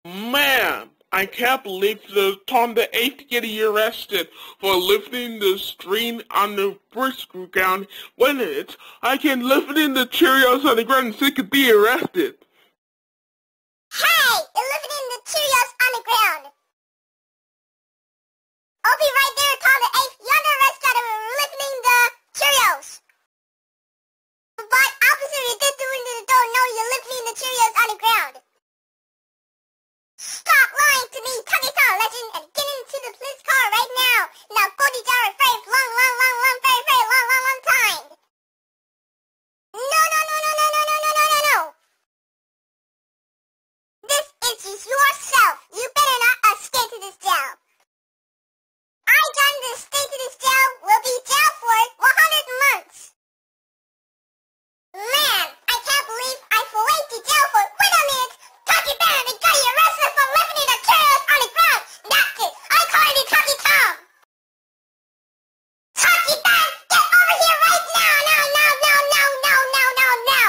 Man, I can't believe the Tom the 8th getting arrested for lifting the screen on the first ground when I can lift in the Cheerios on the ground and still could be arrested. Hey, you're lifting the Cheerios on the ground. I'll be right there, Tom the 8th. You're under arrest for lifting the Cheerios. But officer, you did the window to the door. No, you're lifting the Cheerios on the ground. Stop lying to me, Tucky Tom legend, and get into the police car right now. Now go to jail for a long, long time. No. This is yourself. You better not escape to this jail. I done to stay to this jail will be jail for 100 months. Man, I can't believe I wait to jail for. Wait a minute, Tucky Bear, they got you arrested for lifting the Cheerios on the ground. That's it. I call you Tucky Tom. Tucky Bear, get over here right now. No.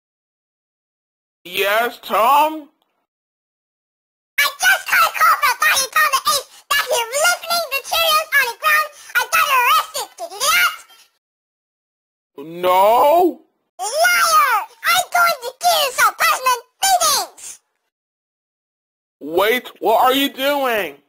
Yes, Tom? I just got a call from Tucky Tom the 8th that you're lifting the Cheerios on the ground. I got arrested. Did you do that? No. Liar! I'm going to give you some personal beatings! Wait, what are you doing?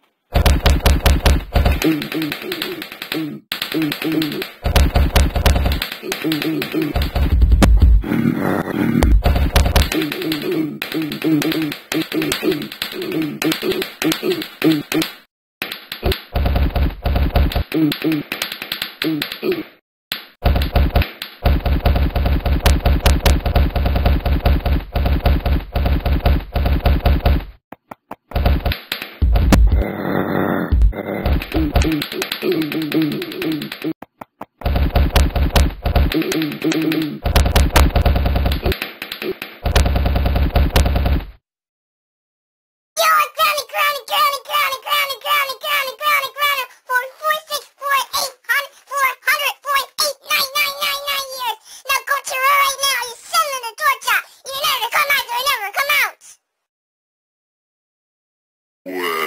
Yeah.